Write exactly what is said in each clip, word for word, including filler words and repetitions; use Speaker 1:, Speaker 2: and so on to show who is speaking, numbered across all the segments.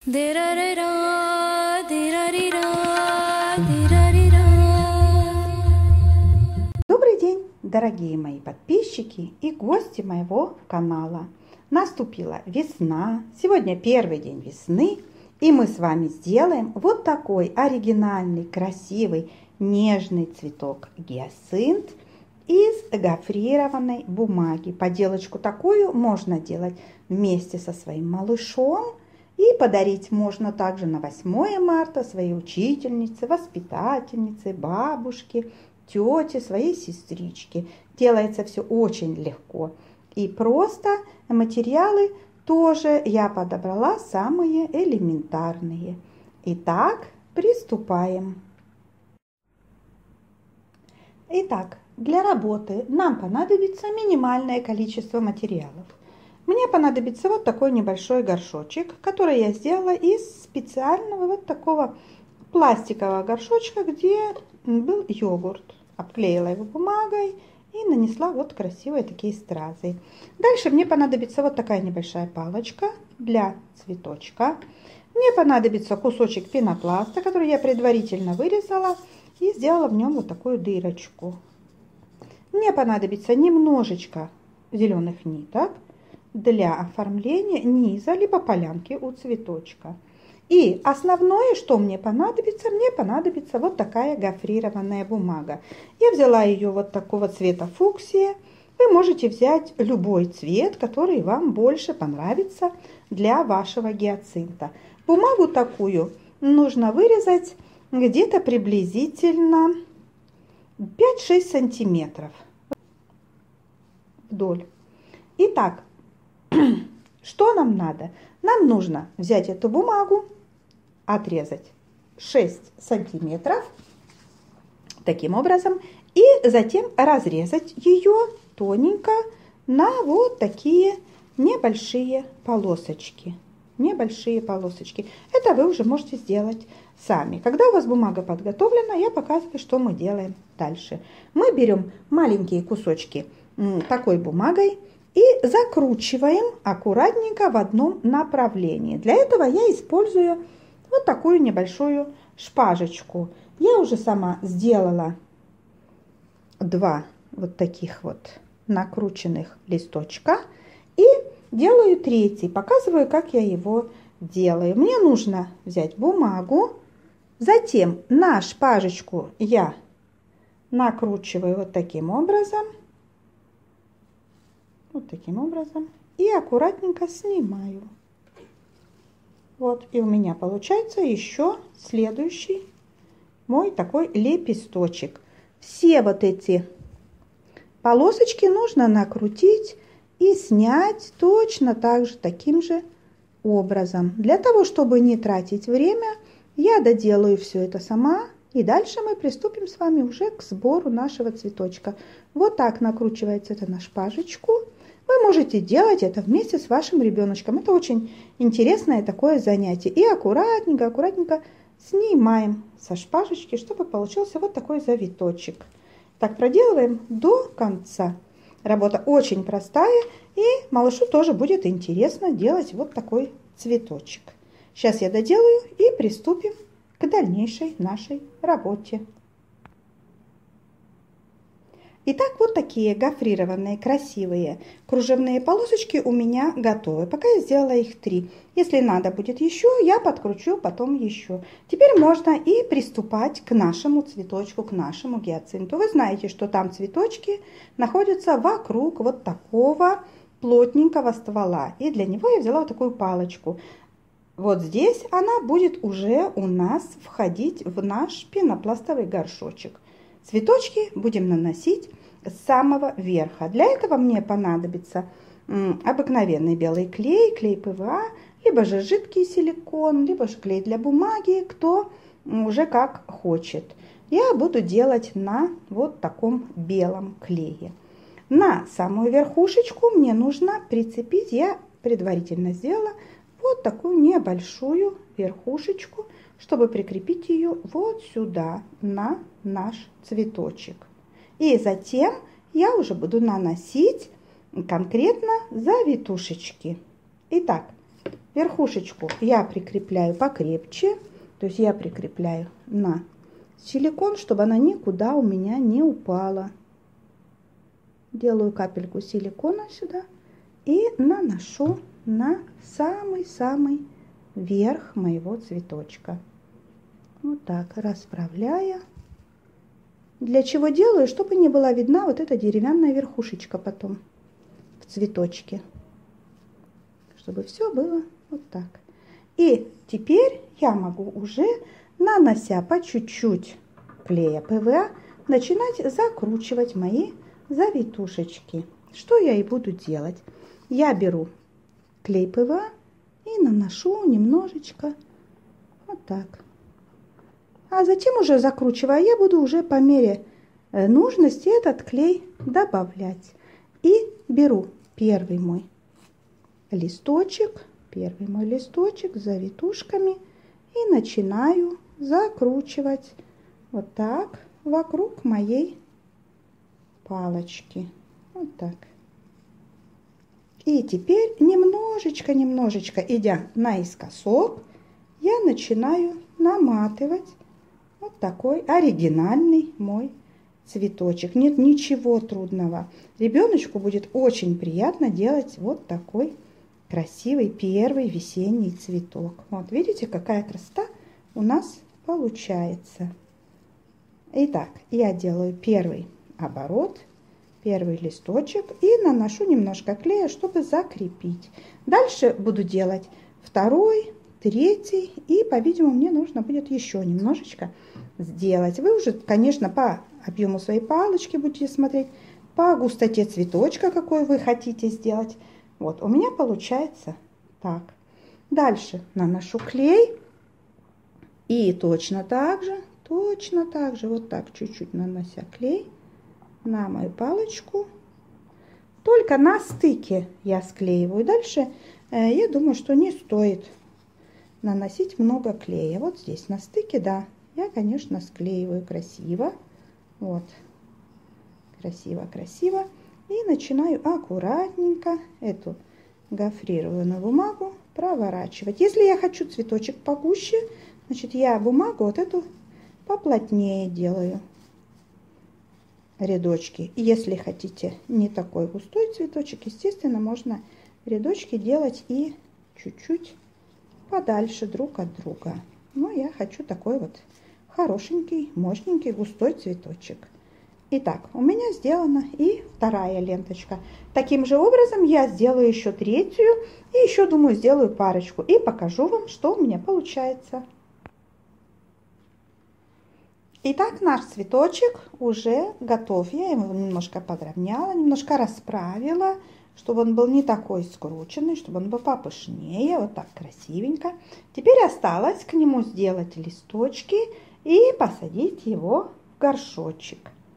Speaker 1: Добрый день, дорогие мои подписчики и гости моего канала. Наступила весна, сегодня первый день весны, и мы с вами сделаем вот такой оригинальный, красивый, нежный цветок гиацинт из гофрированной бумаги. Поделочку такую можно делать вместе со своим малышом. И подарить можно также на восьмое марта своей учительнице, воспитательнице, бабушке, тете, своей сестричке. Делается все очень легко и просто. Материалы тоже я подобрала самые элементарные. Итак, приступаем. Итак, для работы нам понадобится минимальное количество материалов. Мне понадобится вот такой небольшой горшочек, который я сделала из специального вот такого пластикового горшочка, где был йогурт. Обклеила его бумагой и нанесла вот красивые такие стразы. Дальше мне понадобится вот такая небольшая палочка для цветочка. Мне понадобится кусочек пенопласта, который я предварительно вырезала и сделала в нем вот такую дырочку. Мне понадобится немножечко зеленых ниток для оформления низа либо полянки у цветочка. И основное, что мне понадобится, мне понадобится вот такая гофрированная бумага. Я взяла ее вот такого цвета фуксия. Вы можете взять любой цвет, который вам больше понравится для вашего гиацинта. Бумагу такую нужно вырезать где-то приблизительно пять-шесть сантиметров вдоль. Итак, что нам надо? Нам нужно взять эту бумагу, отрезать шесть сантиметров таким образом и затем разрезать ее тоненько на вот такие небольшие полосочки. Небольшие полосочки. Это вы уже можете сделать сами. Когда у вас бумага подготовлена, я показываю, что мы делаем дальше. Мы берем маленькие кусочки такой бумагой и закручиваем аккуратненько в одном направлении. Для этого я использую вот такую небольшую шпажечку. Я уже сама сделала два вот таких вот накрученных листочка и делаю третий. Показываю, как я его делаю. Мне нужно взять бумагу, затем на шпажечку я накручиваю вот таким образом. Вот таким образом. И аккуратненько снимаю. Вот. И у меня получается еще следующий мой такой лепесточек. Все вот эти полосочки нужно накрутить и снять точно так же, таким же образом. Для того, чтобы не тратить время, я доделаю все это сама. И дальше мы приступим с вами уже к сбору нашего цветочка. Вот так накручивается это на шпажечку. Вы можете делать это вместе с вашим ребеночком. Это очень интересное такое занятие. И аккуратненько, аккуратненько снимаем со шпажечки, чтобы получился вот такой завиточек. Так проделываем до конца. Работа очень простая, и малышу тоже будет интересно делать вот такой цветочек. Сейчас я доделаю и приступим к дальнейшей нашей работе. Итак, вот такие гофрированные красивые кружевные полосочки у меня готовы. Пока я сделала их три. Если надо будет еще, я подкручу потом еще. Теперь можно и приступать к нашему цветочку, к нашему гиацинту. Вы знаете, что там цветочки находятся вокруг вот такого плотненького ствола. И для него я взяла вот такую палочку. Вот здесь она будет уже у нас входить в наш пенопластовый горшочек. Цветочки будем наносить с самого верха. Для этого мне понадобится обыкновенный белый клей, клей пэ вэ а, либо же жидкий силикон, либо же клей для бумаги, кто уже как хочет. Я буду делать на вот таком белом клее. На самую верхушечку мне нужно прицепить, я предварительно сделала вот такую небольшую верхушечку, чтобы прикрепить ее вот сюда, на наш цветочек. И затем я уже буду наносить конкретно завитушечки. Итак, верхушечку я прикрепляю покрепче, то есть я прикрепляю на силикон, чтобы она никуда у меня не упала. Делаю капельку силикона сюда и наношу на самый-самый верх моего цветочка. Вот так, расправляя. Для чего делаю? Чтобы не была видна вот эта деревянная верхушечка потом в цветочке. Чтобы все было вот так. И теперь я могу уже, нанося по чуть-чуть клея ПВА, начинать закручивать мои завитушечки. Что я и буду делать? Я беру клей ПВА и наношу немножечко вот так. А затем уже закручивая, я буду уже по мере нужности этот клей добавлять. И беру первый мой листочек, первый мой листочек с завитушками и начинаю закручивать вот так вокруг моей палочки. Вот так. И теперь немножечко-немножечко, идя наискосок, я начинаю наматывать вот такой оригинальный мой цветочек. Нет ничего трудного. Ребеночку будет очень приятно делать вот такой красивый первый весенний цветок. Вот видите, какая красота у нас получается. Итак, я делаю первый оборот, первый листочек и наношу немножко клея, чтобы закрепить. Дальше буду делать второй, третий и, по-видимому, мне нужно будет еще немножечко сделать. Вы уже, конечно, по объему своей палочки будете смотреть, по густоте цветочка, какой вы хотите сделать. Вот, у меня получается так. Дальше наношу клей и точно так же, точно так же, вот так чуть-чуть нанося клей на мою палочку. Только на стыке я склеиваю. Дальше э, я думаю, что не стоит наносить много клея. Вот здесь на стыке, да, я, конечно, склеиваю красиво. Вот, красиво, красиво. И начинаю аккуратненько эту гофрированную бумагу проворачивать. Если я хочу цветочек погуще, значит, я бумагу вот эту поплотнее делаю. Рядочки. И если хотите не такой густой цветочек, естественно, можно рядочки делать и чуть-чуть подальше друг от друга. Но я хочу такой вот хорошенький, мощненький, густой цветочек. Итак, у меня сделана и вторая ленточка. Таким же образом я сделаю еще третью и еще, думаю, сделаю парочку. И покажу вам, что у меня получается. Итак, наш цветочек уже готов. Я его немножко подровняла, немножко расправила, чтобы он был не такой скрученный, чтобы он был попышнее. Вот так красивенько. Теперь осталось к нему сделать листочки и посадить его в горшочек.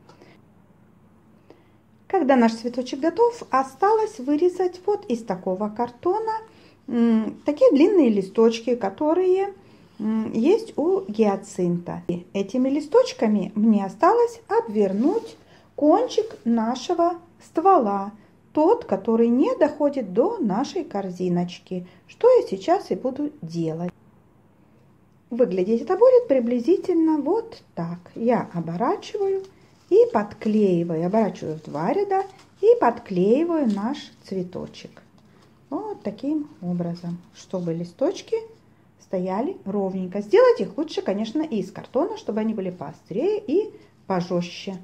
Speaker 1: Когда наш цветочек готов, осталось вырезать вот из такого картона такие длинные листочки, которые есть у гиацинта. И этими листочками мне осталось обвернуть кончик нашего ствола, тот, который не доходит до нашей корзиночки, что я сейчас и буду делать. Выглядеть это будет приблизительно вот так. Я оборачиваю и подклеиваю, оборачиваю в два ряда и подклеиваю наш цветочек. Вот таким образом, чтобы листочки стояли ровненько. Сделать их лучше, конечно, из картона, чтобы они были поострее и пожестче.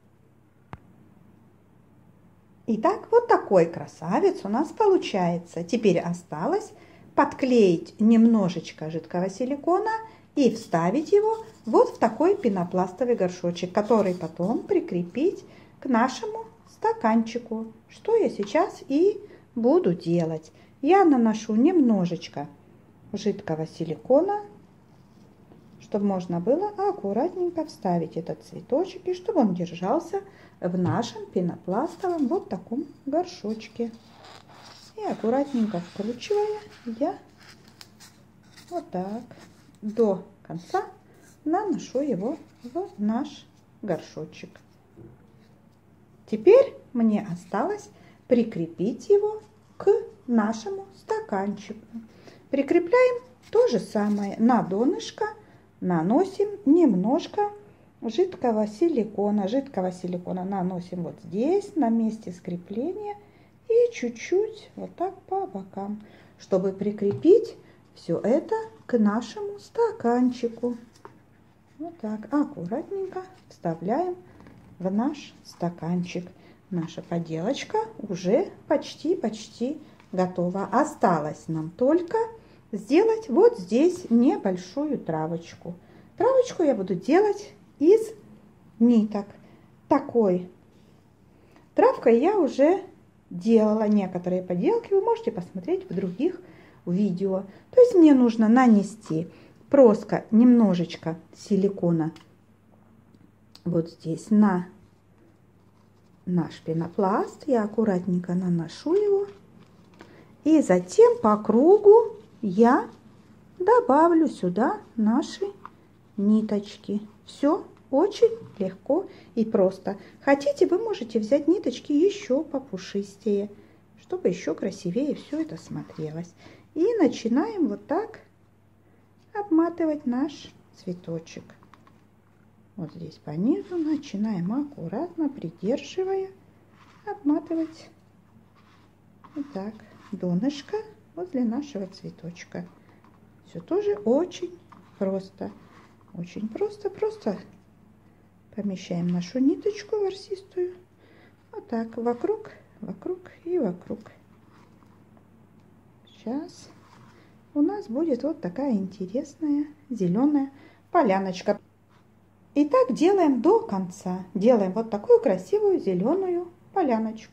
Speaker 1: Итак, вот такой красавец у нас получается. Теперь осталось подклеить немножечко жидкого силикона и вставить его вот в такой пенопластовый горшочек, который потом прикрепить к нашему стаканчику, что я сейчас и буду делать. Я наношу немножечко жидкого силикона, чтобы можно было аккуратненько вставить этот цветочек и чтобы он держался в нашем пенопластовом вот таком горшочке. И аккуратненько вкручивая, я вот так до конца наношу его в наш горшочек. Теперь мне осталось прикрепить его к нашему стаканчику. Прикрепляем то же самое. На донышко наносим немножко жидкого силикона. Жидкого силикона наносим вот здесь, на месте скрепления. И чуть-чуть вот так по бокам, чтобы прикрепить все это к нашему стаканчику. Вот так аккуратненько вставляем в наш стаканчик. Наша поделочка уже почти-почти готова. Осталось нам только сделать вот здесь небольшую травочку. Травочку я буду делать из ниток. Такой травкой я уже делала некоторые поделки. Вы можете посмотреть в других видео. То есть мне нужно нанести просто немножечко силикона вот здесь на наш пенопласт. Я аккуратненько наношу его. И затем по кругу я добавлю сюда наши ниточки. Все очень легко и просто. Хотите, вы можете взять ниточки еще попушистее, чтобы еще красивее все это смотрелось. И начинаем вот так обматывать наш цветочек. Вот здесь по низу начинаем аккуратно, придерживая, обматывать вот так донышко возле нашего цветочка. Все тоже очень просто. Очень просто, просто помещаем нашу ниточку ворсистую вот так вокруг, вокруг и вокруг. Сейчас у нас будет вот такая интересная зеленая поляночка. И так делаем до конца. Делаем вот такую красивую зеленую поляночку.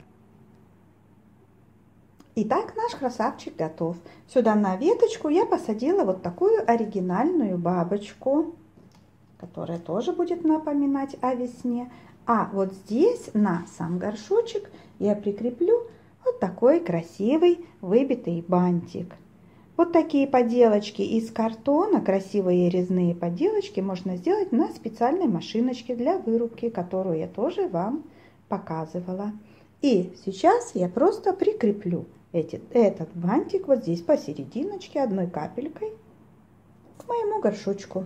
Speaker 1: Итак, наш красавчик готов. Сюда на веточку я посадила вот такую оригинальную бабочку, которая тоже будет напоминать о весне. А вот здесь на сам горшочек я прикреплю вот такой красивый выбитый бантик. Вот такие поделочки из картона, красивые резные поделочки можно сделать на специальной машиночке для вырубки, которую я тоже вам показывала. И сейчас я просто прикреплю эти, этот бантик вот здесь посерединочке одной капелькой к моему горшочку.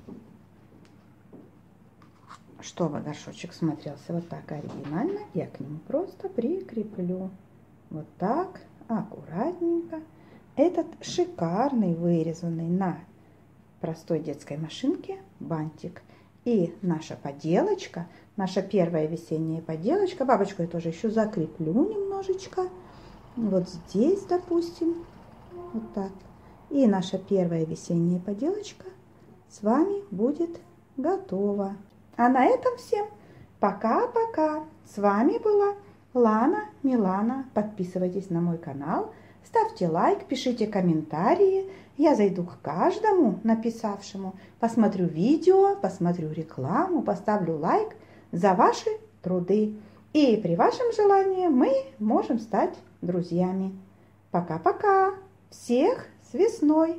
Speaker 1: Чтобы горшочек смотрелся вот так оригинально, я к нему просто прикреплю вот так аккуратненько этот шикарный вырезанный на простой детской машинке бантик. И наша поделочка, наша первая весенняя поделочка, бабочку я тоже еще закреплю немножечко, вот здесь, допустим, вот так. И наша первая весенняя поделочка с вами будет готова. А на этом всем пока-пока. С вами была Лана Милана. Подписывайтесь на мой канал, ставьте лайк, пишите комментарии. Я зайду к каждому написавшему, посмотрю видео, посмотрю рекламу, поставлю лайк за ваши труды. И при вашем желании мы можем стать друзьями. Пока-пока. Всех с весной!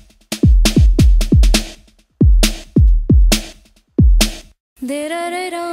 Speaker 2: Da da da da.